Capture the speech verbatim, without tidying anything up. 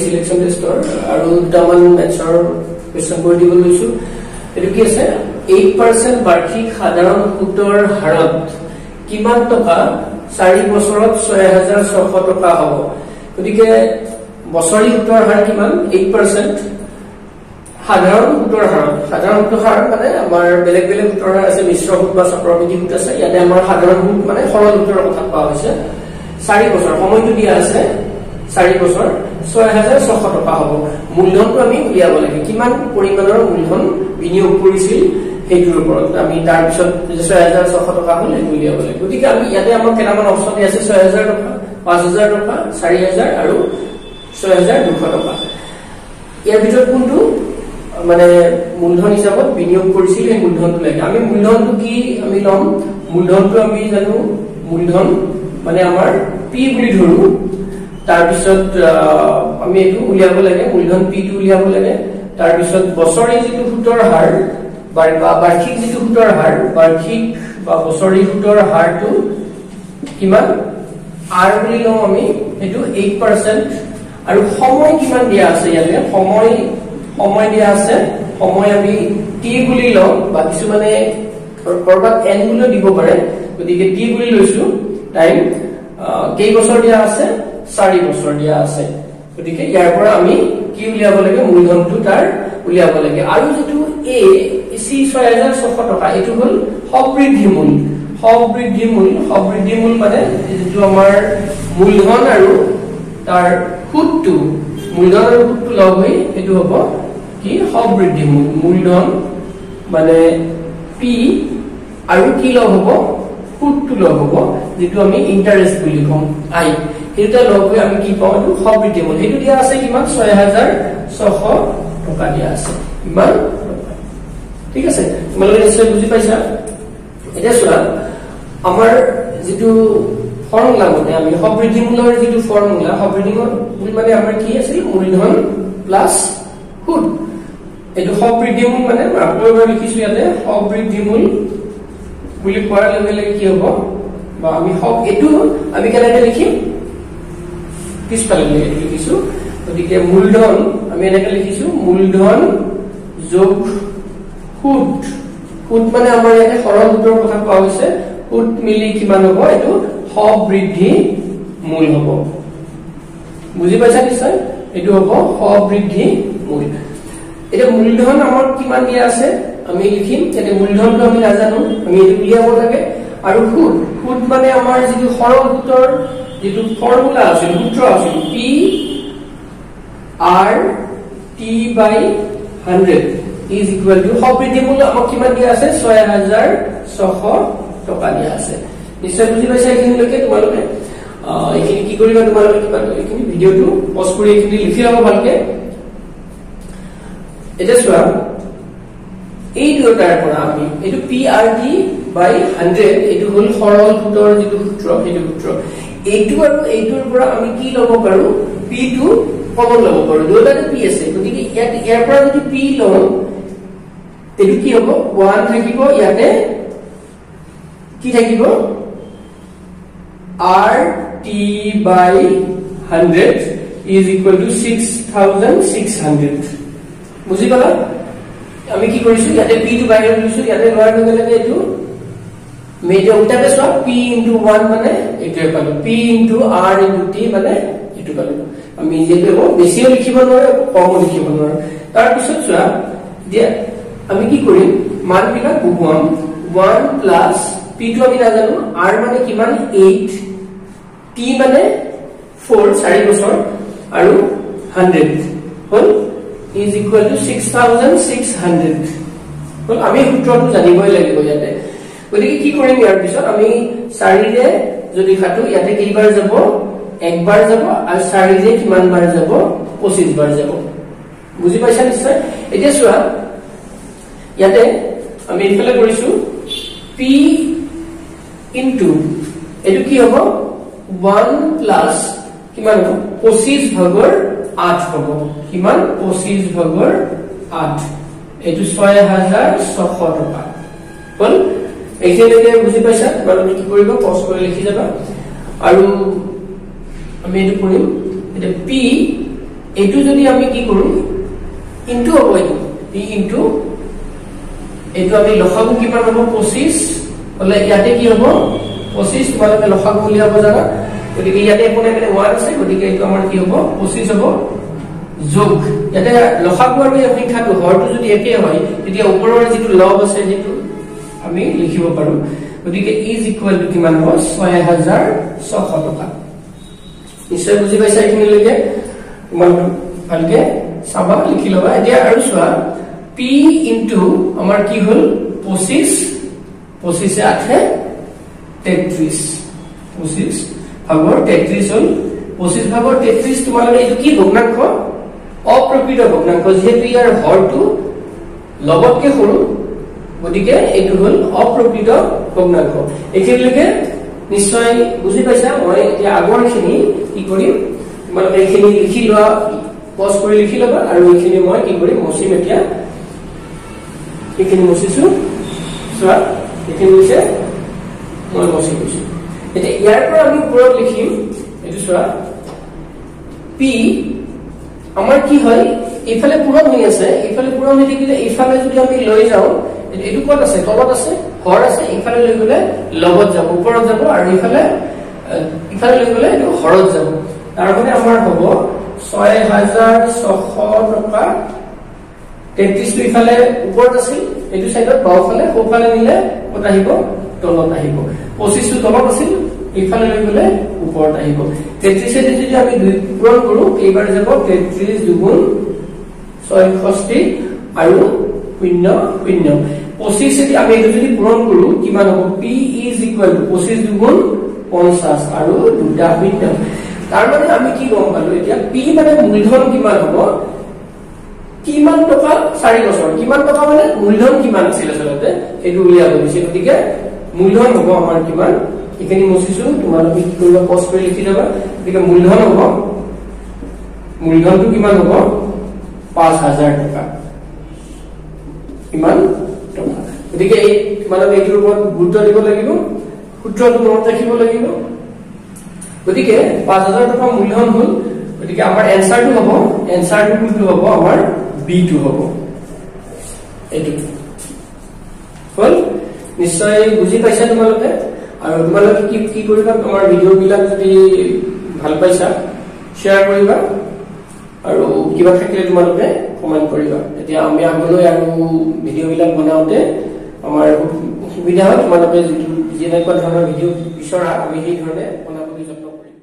selection টেষ্টৰ আৰু দুটামান মেথছৰ কোৱেশ্চন কৰি দিব লৈছো এটো কি আছে eight percent বাৰ্ষিক সাধাৰণ সুতৰ হাৰত কিমান টকা চাৰি বছৰত ছয় হাজাৰ ছয়শ টকা হ'ব গতিকে বছৰি সুতৰ হাৰ কিমান eight percent সাধাৰণ সুতৰ হাৰ সাধাৰণ সুতৰ হাৰ মানে আমাৰ বেলেগ বেলেগ সুতৰ হাৰ আছে মিশ্ৰ সুত বা চক্ৰবৃদ্ধি সুত আছে ইয়াতে আমাৰ সাধাৰণ সুত মানে সৰল সুতৰ কথা কোৱা হৈছে চাৰি বছৰ সময়টো দিয়া আছে চাৰি বছৰ ছয় হাজাৰ ছয়শ টকা হ'ব মূলধনটো আমি উলিয়াব লাগে কিমান পৰিমাণৰ মূলধন বিনিয়োগ কৰিছিল হেইটোৰ ওপৰত আমি তাৰ পিছত ছয় হাজাৰ ছয়শ টকা হল হেতু উলিয়াব লাগে গতিকে আমি ইয়াতে আমাৰ কেইটামান অপচন আছে ছয় হাজাৰ টকা পাঁচ হাজাৰ টকা চাৰি হাজাৰ আৰু ছয় হাজাৰ দুশ টকা ইয়াৰ ভিতৰত কোনটো মানে মূলধন হিচাপত বিনিয়োগ কৰিছিল এই মূলধনটো লাগে আমি মূলধনটো কি আমি লম মূলধনটো আমি জানো মূলধন মানে আমাৰ পি বুলি ধৰো তাৰ পিছত আমি এটো উলিয়াব লাগে মূলধন পি টো উলিয়াব লাগে তাৰ পিছত বছৰি যেটো সুতৰ হাৰ বা বাৰ্ষিক যেটো সুতৰ হাৰ বাৰ্ষিক বা বছৰি সুতৰ হাৰটো কিমান আৰ বুলি লম আমি এটো eight percent আৰু সময় কিমান দিয়া আছে ইয়াতে সময় সময় দিয়া আছে সময় আমি টি বুলি লম বা কিছু মানে কৰবাত এন বুলি দিব পাৰে গতিকে টি বুলি লৈছো টাইম কেই বছৰ দিয়া আছে চাৰি বছৰ দিয়া আছে গতিকে ইয়াৰ পৰা আমি কি উলিয়াব লাগে মূলধনটো তাৰ উলিয়াব লাগে আৰু যেটো এ সি ছয় হাজাৰ ছয়শ টকা এটো হল সবৃদ্ধি মূল সবৃদ্ধি মূল সবৃদ্ধি মূল মানে যেটো আমাৰ মূলধন আৰু তাৰ সুতটো মূলধন আৰু সুতটো লগ হৈ এটো হ'ব কি সবৃদ্ধি মূল মূলধন মানে পি আৰু কি লগ হ'ব সুতটো লগ হ'ব যেটো আমি ইন্টারেস্ট বুলি কম আই এটা লগ হৈ আমি কি পাও এটো সবৃদ্ধি মূল এটো দিয়া আছে কিমান ছয় হাজাৰ ছয়শ টকা দিয়া আছে ইমান ঠিক আছে তোমালোকে নিশ্চয় বুজি পাইছা এটা চোৱা আমাৰ যেটো ফৰ্মুলা মানে আমি সবৃদ্ধি মূলৰ যেটো ফৰ্মুলা সবৃদ্ধি মূল মানে আমাৰ কি আছিল মূলধন প্লাস সুত এটো সবৃদ্ধি মূল মানে আপোনালোকে লিখিছো ইয়াতে সবৃদ্ধি মূল বুলি কোৱাৰ লগে লগে কি হ'ব বা আমি সব এটো আমি কেনেকৈ লিখিম পিছফালে লিখিছো গতিকে মূলধন আমি এনেকৈ লিখিছো মূলধন যোগ সুত সুত মানে আমাৰ ইয়াতে সৰল সুতৰ কথা কোৱা হৈছে সুত মিলি কিমান হ'ব এটো সবৃদ্ধি মূল হ'ব বুজি পাইছা নিশ্চয় এটো হ'ব সবৃদ্ধি মূল এটা মূলধন আমাৰ কিমান দিয়া আছে আমি লিখিম এতে মূলধনটো আমি নাজানো আমি এটো উলিয়াব লাগে আৰু সুত সুত মানে আমাৰ যেটো সৰল সুতৰ যেটো ফৰ্মুলা আছে সূত্ৰ আছে p r t by one hundred is equal to সবৃদ্ধি মূল আমাক কিমান দিয়া আছে ছয় হাজাৰ ছয়শ টকা দিয়া আছে নিশ্চয় বুজি পাইছা এইখিনি লৈকে তোমালোকে এইখিনি কি কৰিবা তোমালোকে কিবা এইখিনি ভিডিওটো পজ কৰি এইখিনি লিখি লব ভালকে এটা চোৱা এই দুটাৰ পৰা আমি এটো p r t by one hundred এটো হল সৰল সুতৰ যেটো সূত্ৰ এটো সূত্ৰ এইটো আৰু এইটোৰ পৰা আমি কি লব পাৰো p টো কমন লব পাৰো দুটাতে p আছে গতিকে ইয়াত ইয়াৰ পৰা যদি p লও এটো কি হ'ব one থাকিব ইয়াতে কি থাকিব r t by one hundred is equal to six thousand six hundred বুজি পালা আমি কি কৰিছো ইয়াতে p টো বাহিৰ লৈছো ইয়াতে লোৱাৰ লগে লগে এটো মেজৰ উল্টাতে চোৱা p into one মানে এটো পালো p into r into t মানে এটো পালো আমি যেটো বেছিও লিখিব নোৱাৰে কমও লিখিব নোৱাৰে তাৰ পিছত চোৱা যে আমি কি কৰিম মান বিলাক বহুৱাম one plus p টো আমি নাজানো r মানে কিমান eight t মানে four চাৰি বছৰ আৰু one hundred hall is equal to six thousand six hundred হল আমি সূত্ৰটো জানিবই লাগিব ইয়াতে গতিকে কি কৰিম ইয়াৰ পিছত আমি চাৰিৰে যদি খাটো ইয়াতে কেইবাৰ যাব একবাৰ যাব আৰু চাৰিৰে কিমান বাৰ যাব পঁচিশ বাৰ যাব বুজি পাইছা নিশ্চয় এতিয়া চোৱা ইয়াতে আমি ইফালে কৰিছো p into এটো কি হ'ব one plus কিমান হ'ব পঁচিশ ভাগৰ আঠ হ'ব কিমান পঁচিশ ভাগৰ আঠ এটো ছয় হাজাৰ ছয়শ টকা হল এইখিনিতে বুজি পাইছা তোমালোকে কি কৰিবা পজ কৰি লিখি যাবা আৰু আমি এটো কৰিম এটা p এইটো যদি আমি কি কৰো ইনটু হ'ব এইটো p ইনটু এইটো আমি লসাগু কিমান হ'ব পঁচিছ হলে ইয়াতে কি হ'ব পঁচিছ তোমালোকে লসাগু উলিয়াব জানা গতিকে ইয়াতে কোনে মানে ওৱান আছে গতিকে এইটো আমাৰ কি হ'ব পঁচিছ হ'ব যোগ ইয়াতে লসাগু আৰু এই সংখ্যাটো হৰটো যদি একে হয় তেতিয়া ওপৰৰ যিটো লব আছে যেটো আমি লিখিব পাৰো গতিকে ইজ ইকুৱেল টু কিমান হ'ব ছয় হাজাৰ ছয়শ টকা নিশ্চয় বুজি পাইছা এইখিনি লৈকে তোমালোকে ভালকে চাবা লিখি লবা এতিয়া আৰু চোৱা p ইনটু আমাৰ কি হল পঁচিছ পঁচিছ এ আঠে তেত্ৰিশ পঁচিছ ভাগৰ তেত্ৰিশ হল পঁচিছ ভাগৰ তেত্ৰিশ তোমালোকে এইটো কি ভগ্নাংশ অপ্ৰকৃত ভগ্নাংশ যেহেতু ইয়াৰ হৰটো লগতকে সৰু গতিকে এইটো হল অপ্ৰকৃত ভগ্নাংশ এইখিনিলৈকে নিশ্চয় বুজি পাইছা মই এতিয়া আগৰখিনি কি কৰিম তোমালোকে এইখিনি লিখি লোৱা পজ কৰি লিখি লবা আৰু এইখিনি মই কি কৰিম মচিম এতিয়া এইখিনি মচিছো চোৱা এইখিনি হৈছে মই মচি গৈছো এতিয়া ইয়াৰ পৰা আমি ওপৰত লিখিম এইটো চোৱা p আমাৰ কি হয় ইফালে পূৰণ হৈ আছে ইফালে পূৰণ হৈ থাকিলে ইফালে যদি আমি লৈ যাও এইটো ক'ত আছে তলত আছে হৰ আছে ইফালে লৈ গলে লগত যাব ওপৰত যাব আৰু ইফালে ইফালে লৈ গলে এইটো হৰত যাব তাৰ মানে আমাৰ হ'ব ছয় হাজাৰ ছয়শ টকা তেত্ৰিশ টো ইফালে ওপৰত আছিল এইটো সাইডত বাওফালে সোফালে নিলে কত আহিব তলত আহিব পঁচিছ টো তলত আছিল ইফালে লৈ গলে ওপৰত আহিব তেত্ৰিশ এ যদি আমি দুই পূৰণ কৰো এইবাৰ যাব তেত্ৰিশ দুগুণ ছয়ষষ্ঠি আৰু শূন্য শূন্য পঁচিছ যদি আমি এইটো যদি পূৰণ কৰো কিমান হ'ব p ইজ ইকুৱেল টু পঁচিছ দুগুণ পঞ্চাছ আৰু দুটা শূন্য তাৰ মানে আমি কি গম পালো এতিয়া p মানে মূলধন কিমান হ'ব কিমান টকা চাৰি বছৰ কিমান টকা মানে মূলধন কিমান আছিল আচলতে এইটো উলিয়াব দিছে গতিকে মূলধন হ'ব আমাৰ কিমান এখিনি মচিছো তোমালোকে কি কৰিবা পজ কৰি লিখি যাবা গতিকে মূলধন হ'ব মূলধনটো কিমান হ'ব পাঁচ হাজাৰ টকা কিমান টকা গতিকে এই তোমালোকে এইটোৰ ওপৰত গুৰুত্ব দিব লাগিব সূত্ৰটো মনত ৰাখিব লাগিব গতিকে পাঁচ হাজাৰ টকা মূলধন হ'ল গতিকে আমাৰ এনসাৰটো হ'ব এনসাৰটো কোনটো হ'ব আমাৰ বি টো হ'ব এইটো হ'ল নিশ্চয় বুজি পাইছা তোমালোকে আৰু তোমালোকে কি কি কৰিবা তোমাৰ ভিডিও বিলাক যদি ভাল পাইছা শেয়াৰ কৰিবা আৰু কিবা থাকিলে তোমালোকে কমেন্ট কৰিবা এতিয়া আমি আগলৈ আৰু ভিডিও বিলাক বনাওতে আমাৰ সুবিধা হয় তোমালোকে যেনেকুৱা ধৰণৰ ভিডিও বিচৰা আমি সেই ধৰণে বনাবলৈ যত্ন কৰিম